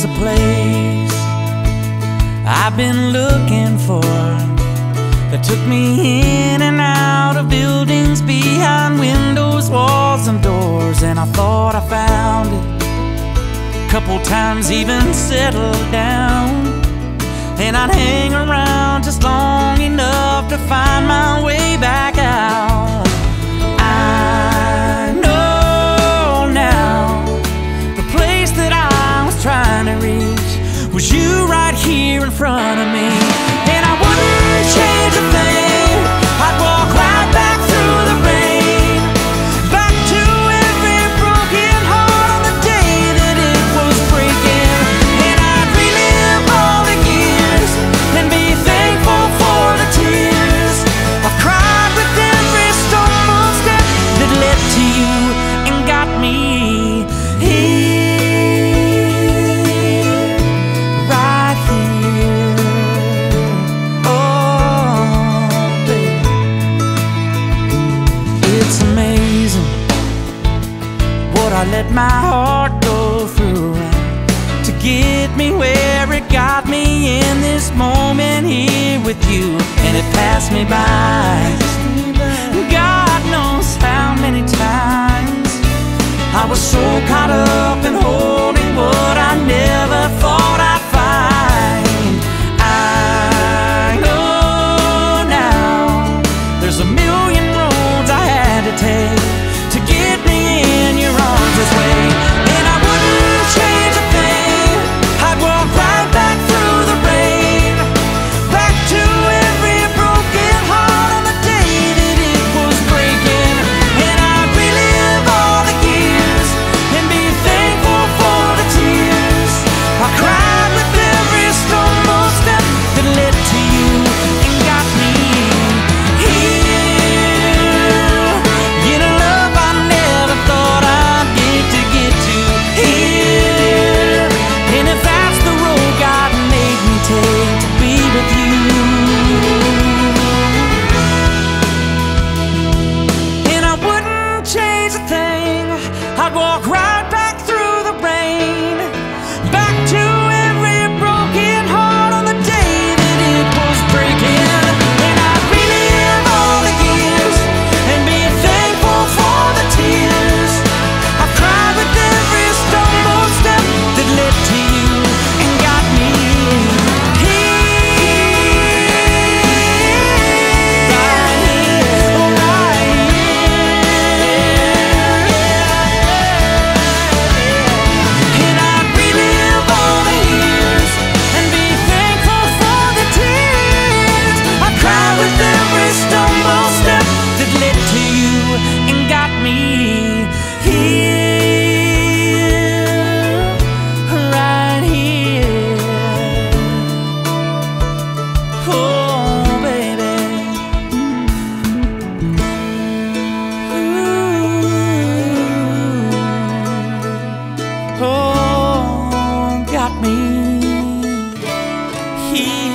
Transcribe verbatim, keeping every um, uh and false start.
a place I've been looking for that took me in and out of buildings, behind windows, walls, and doors. And I thought I found it, couple times even settled down. And I'd hang around just long enough to find my way back out. I know now the place that I was trying to reach was you right here in front of me. And I wouldn't change a thing, I'd walk right back through the rain, back to every broken heart on the day that it was breaking. And I'd relive all the years and be thankful for the tears I've cried with every stumble step that led to you and got me here, right here. Oh, baby, it's amazing what I let my heart go through to get me where it got me in this moment here with you. And it passed me by, God knows how many times I was so caught up in holding what I never thought I'd find. I know now there's a million roads I had to take to get me in your arms this way. And I wouldn't change a thing, I'd walk right back through the rain, back to every broken heart on the day that it was breaking. And I'd relive all the years and be thankful for the tears I cried with every stumble step that led to you and got me here. In a love I never thought I'd get to get to here. And if that's the road God made me take to be with you, and I wouldn't change a thing, I'd walk right back through the rain, back to every broken heart on the day that it was breaking. And I'd relive all the years and be thankful for the tears I've cried with every stumble step that led to you and got me here, right here, oh, right here. And I'd relive all the years and be thankful for the tears I cried with every stumble step that led to you and got me here, right here. Oh, baby, ooh, oh, got me here.